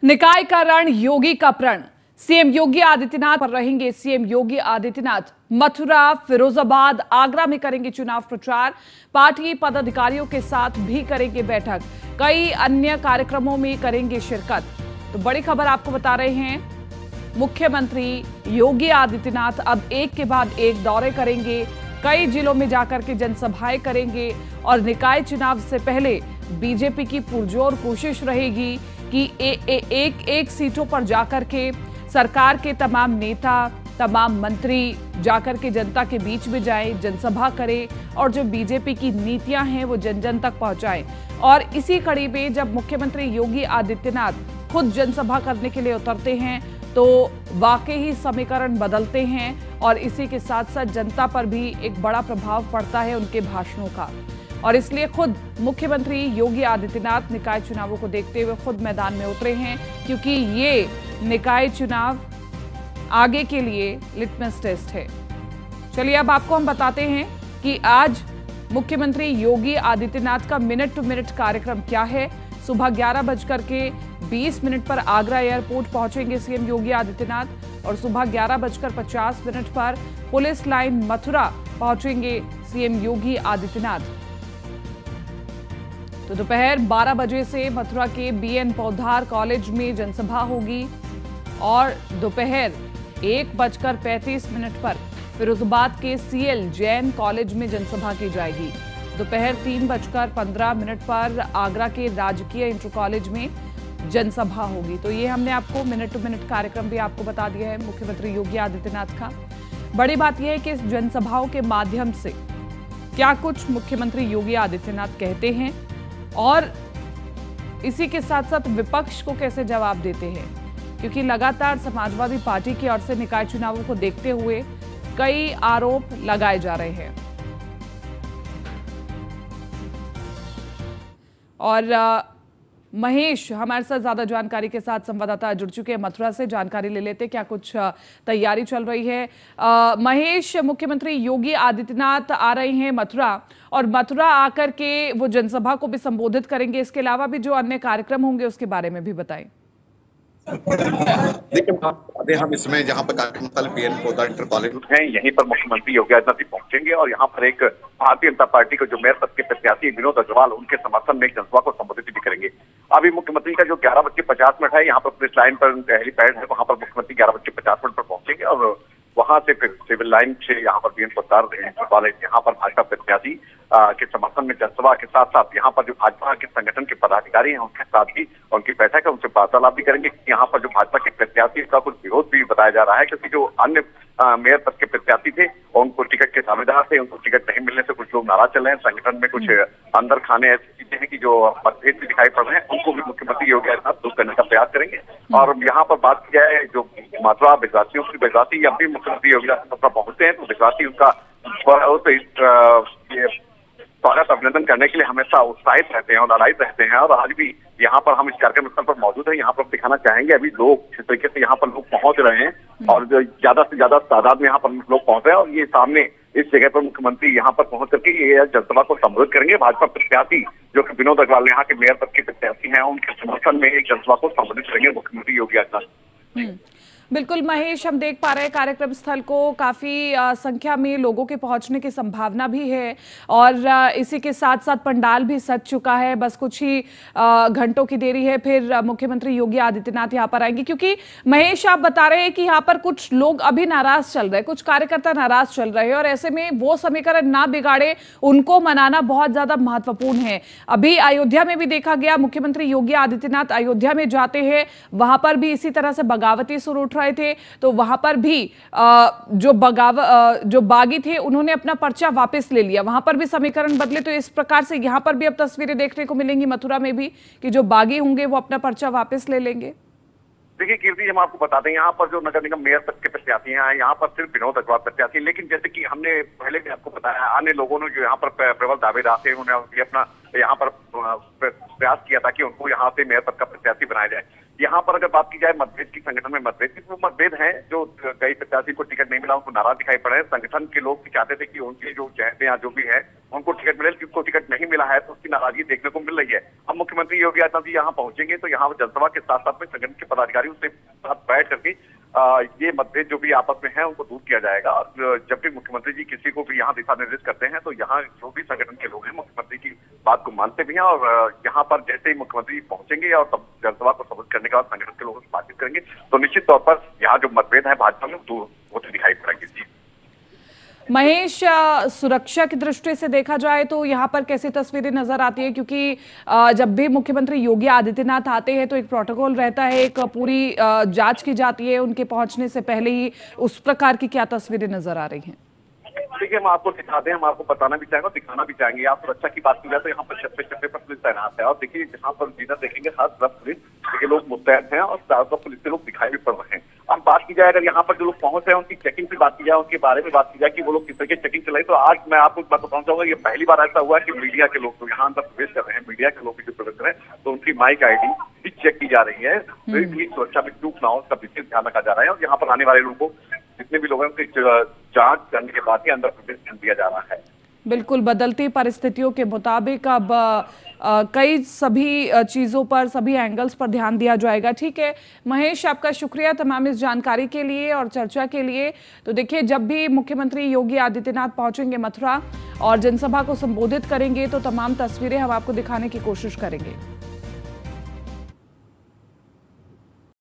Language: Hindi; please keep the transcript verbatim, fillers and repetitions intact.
निकाय का रण, योगी का प्रण। सीएम योगी आदित्यनाथ पर रहेंगे सीएम योगी आदित्यनाथ मथुरा, फिरोजाबाद, आगरा में करेंगे चुनाव प्रचार। पार्टी पदाधिकारियों के साथ भी करेंगे बैठक। कई अन्य कार्यक्रमों में करेंगे शिरकत। तो बड़ी खबर आपको बता रहे हैं, मुख्यमंत्री योगी आदित्यनाथ अब एक के बाद एक दौरे करेंगे। कई जिलों में जाकर के जनसभाएं करेंगे और निकाय चुनाव से पहले बीजेपी की पुरजोर कोशिश रहेगी कि ए, ए, एक एक सीटों पर जाकर के सरकार के तमाम नेता, तमाम मंत्री जाकर के जनता के बीच में जाएं, जनसभा करें और जो बीजेपी की नीतियां हैं वो जन जन तक पहुंचाएं। और इसी कड़ी में जब मुख्यमंत्री योगी आदित्यनाथ खुद जनसभा करने के लिए उतरते हैं तो वाकई ही समीकरण बदलते हैं और इसी के साथ साथ जनता पर भी एक बड़ा प्रभाव पड़ता है उनके भाषणों का। और इसलिए खुद मुख्यमंत्री योगी आदित्यनाथ निकाय चुनावों को देखते हुए खुद मैदान में उतरे हैं, क्योंकि ये निकाय चुनाव आगे के लिए लिटमस टेस्ट है। चलिए अब आपको हम बताते हैं कि आज मुख्यमंत्री योगी आदित्यनाथ का मिनट टू मिनट कार्यक्रम क्या है। सुबह ग्यारह बजकर के बीस मिनट पर आगरा एयरपोर्ट पहुंचेंगे सीएम योगी आदित्यनाथ और सुबह ग्यारह बजकर पचास मिनट पर पुलिस लाइन मथुरा पहुंचेंगे सीएम योगी आदित्यनाथ। तो दोपहर बारह बजे से मथुरा के बीएन पौधार कॉलेज में जनसभा होगी और दोपहर एक बजकर पैंतीस मिनट पर फिरोजाबाद के सीएल जैन कॉलेज में जनसभा की जाएगी। दोपहर तीन बजकर पंद्रह मिनट पर आगरा के राजकीय इंटर कॉलेज में जनसभा होगी। तो ये हमने आपको मिनट टू मिनट कार्यक्रम भी आपको बता दिया है मुख्यमंत्री योगी आदित्यनाथ का। बड़ी बात यह है कि इस जनसभाओं के माध्यम से क्या कुछ मुख्यमंत्री योगी आदित्यनाथ कहते हैं और इसी के साथ साथ विपक्ष को कैसे जवाब देते हैं, क्योंकि लगातार समाजवादी पार्टी की ओर से निकाय चुनावों को देखते हुए कई आरोप लगाए जा रहे हैं। और महेश हमारे साथ ज्यादा जानकारी के साथ संवाददाता जुड़ चुके हैं मथुरा से, जानकारी ले लेते क्या कुछ तैयारी चल रही है। आ, महेश, मुख्यमंत्री योगी आदित्यनाथ आ रहे हैं मथुरा और मथुरा आकर के वो जनसभा को भी संबोधित करेंगे, इसके अलावा भी जो अन्य कार्यक्रम होंगे उसके बारे में भी बताएं। देखिए, अभी हम इसमें जहाँ पर कार्यक्रम स्थल बीएन पौधार इंटर कॉलेज है, यहीं पर मुख्यमंत्री योगी आदित्यनाथ पहुंचेंगे और यहाँ पर एक भारतीय जनता पार्टी के जो मेयर पद के प्रत्याशी विनोद अग्रवाल, उनके समर्थन में एक जनसभा को संबोधित भी करेंगे। अभी मुख्यमंत्री का जो ग्यारह बज के पचास मिनट है, यहाँ पर पुलिस लाइन पर हेलीपैड है, वहां पर मुख्यमंत्री ग्यारह बज के पचास मिनट पर पहुंचेंगे और वहां से फिर सिविल लाइन से यहाँ पर बीएन पौधार कॉलेज, यहाँ पर भाजपा प्रत्याशी के समर्थन में जनसभा के साथ साथ यहाँ पर जो भाजपा के संगठन के पदाधिकारी हैं उनके साथ भी उनकी बैठक है, उनसे वार्तालाप भी करेंगे। यहाँ पर जो भाजपा के प्रत्याशी का कुछ विरोध भी बताया जा रहा है, क्योंकि जो अन्य मेयर पद के प्रत्याशी थे उनको टिकट के दावेदार थे, उनको टिकट नहीं मिलने से कुछ लोग नाराज चल रहे हैं। संगठन में कुछ अंदर खाने ऐसी चीजें हैं कि जो मतभेद भी दिखाई पड़ रहे हैं, उनको भी मुख्यमंत्री योगी आदित्यनाथ दूर करने का प्रयास करेंगे। और यहाँ पर बात की जाए जो मथुरा विश्वासियों की, विश्वासी जब भी मुख्यमंत्री योगी आदित्यनाथ पहुंचते हैं तो विश्वासी उनका स्वागत अभिनंदन करने के लिए हमेशा उत्साहित रहते हैं और लालायित रहते हैं। और आज भी यहाँ पर हम इस कार्यक्रम स्थल पर मौजूद हैं, यहाँ पर दिखाना चाहेंगे अभी लोग जिस तरीके से यहाँ पर लोग पहुंच रहे हैं और जो ज्यादा से ज्यादा तादाद में यहाँ पर लोग पहुंच रहे हैं और ये सामने इस जगह पर मुख्यमंत्री यहाँ पर पहुंच करके ये जनसभा को संबोधित करेंगे। भाजपा प्रत्याशी जो कि विनोद अग्रवाल यहाँ के मेयर पद के प्रत्याशी हैं, उनके समर्थन में एक जनसभा को संबोधित करेंगे मुख्यमंत्री योगी आदित्यनाथ। बिल्कुल महेश, हम देख पा रहे हैं कार्यक्रम स्थल को काफी संख्या में लोगों के पहुंचने की संभावना भी है और आ, इसी के साथ साथ पंडाल भी सज चुका है। बस कुछ ही घंटों की देरी है, फिर मुख्यमंत्री योगी आदित्यनाथ यहां पर आएंगे। क्योंकि महेश आप बता रहे हैं कि यहाँ पर कुछ लोग अभी नाराज चल रहे हैं, कुछ कार्यकर्ता नाराज चल रहे हैं और ऐसे में वो समीकरण ना बिगाड़े, उनको मनाना बहुत ज्यादा महत्वपूर्ण है। अभी अयोध्या में भी देखा गया, मुख्यमंत्री योगी आदित्यनाथ अयोध्या में जाते हैं, वहां पर भी इसी तरह से बगावती सुर उठ रहे थे, तो वहां पर भी जो बगाव जो बागी थे उन्होंने अपना पर्चा वापस ले लिया, वहां पर भी समीकरण बदले। तो इस प्रकार से यहां पर भी अब तस्वीरें देखने को मिलेंगी मथुरा में भी कि जो बागी होंगे वो अपना पर्चा वापस ले लेंगे। देखिए कीर्ति, हम आपको बता दें यहाँ पर जो नगर निगम मेयर पद के प्रत्याशी हैं, यहाँ पर सिर्फ विनोद अग्रवाल प्रत्याशी, लेकिन जैसे कि हमने पहले भी आपको बताया, अन्य लोगों ने जो यहाँ पर प्रबल दावेदार थे उन्होंने अपना यहाँ पर प्रयास किया था कि उनको यहाँ से मेयर पद का प्रत्याशी बनाया जाए। यहाँ पर अगर बात की जाए मतभेद की, संगठन में मतभेद की, तो मतभेद हैं जो कई प्रत्याशी को टिकट नहीं मिला, उनको नाराज दिखाई पड़े हैं। संगठन के लोग भी चाहते थे कि उनके जो चहेते या जो भी है उनको टिकट मिले, जिनको टिकट नहीं मिला है तो उसकी नाराजगी देखने को मिल रही है। अब मुख्यमंत्री योगी आदित्यनाथ जी यहाँ पहुंचेंगे तो यहाँ जनसभा के साथ साथ में संगठन के पदाधिकारियों से साथ बैठ करके आ, ये मतभेद जो भी आपस में है उनको दूर किया जाएगा। और जब भी मुख्यमंत्री जी किसी को भी यहाँ दिशा निर्देश करते हैं तो यहाँ जो भी संगठन के लोग हैं मुख्यमंत्री की बात को मानते भी हैं, और यहाँ पर जैसे ही मुख्यमंत्री पहुंचेंगे और तब जनसभा को संबोधित करने के बाद संगठन के लोगों से बातचीत करेंगे तो निश्चित तौर पर यहाँ जो मतभेद है भाजपा में दूर होते दिखाई पड़ेंगे। जी महेश, सुरक्षा की दृष्टि से देखा जाए तो यहाँ पर कैसी तस्वीरें नजर आती है, क्योंकि जब भी मुख्यमंत्री योगी आदित्यनाथ आते हैं तो एक प्रोटोकॉल रहता है, एक पूरी जांच की जाती है उनके पहुंचने से पहले ही। उस प्रकार की क्या तस्वीरें नजर आ रही हैं? देखिए, हम आपको दिखा दें, हम आपको बताना भी चाहेंगे और दिखाना भी चाहेंगे। आप सुरक्षा की बात की जाए तो यहाँ पर छप्पे छप्पे पर पुलिस तैनात है, और देखिए जहाँ पर जिधर देखेंगे हर तरफ पुलिस के लोग मुस्तैद हैं और चारों तरफ पुलिस के लोग दिखाई भी पड़ रहे हैं। अब बात की जाए अगर यहाँ पर जो लोग पहुंच रहे हैं उनकी चेकिंग की बात की जाए, उनके बारे में बात की जाए कि वो लोग किस तरह की चेकिंग चलाई, तो आज मैं आपको बात बताना चाहूंगा, ये पहली बार ऐसा हुआ कि मीडिया के लोग तो यहाँ अंदर प्रवेश कर रहे हैं, मीडिया के लोग भी जो प्रवेश कर रहे हैं तो उनकी माइक आई डी भी चेक की जा रही है। सुरक्षा में चूक ना हो उसका विशेष ध्यान रखा जा रहा है, और यहाँ पर आने वाले लोगों को जितने भी लोग हैं उनकी जांच करने के बाद ही अंदर प्रवेश दिया जा रहा है। बिल्कुल, बदलती परिस्थितियों के मुताबिक अब आ, कई सभी चीज़ों पर, सभी एंगल्स पर ध्यान दिया जाएगा। ठीक है महेश, आपका शुक्रिया तमाम इस जानकारी के लिए और चर्चा के लिए। तो देखिए, जब भी मुख्यमंत्री योगी आदित्यनाथ पहुंचेंगे मथुरा और जनसभा को संबोधित करेंगे तो तमाम तस्वीरें हम आपको दिखाने की कोशिश करेंगे।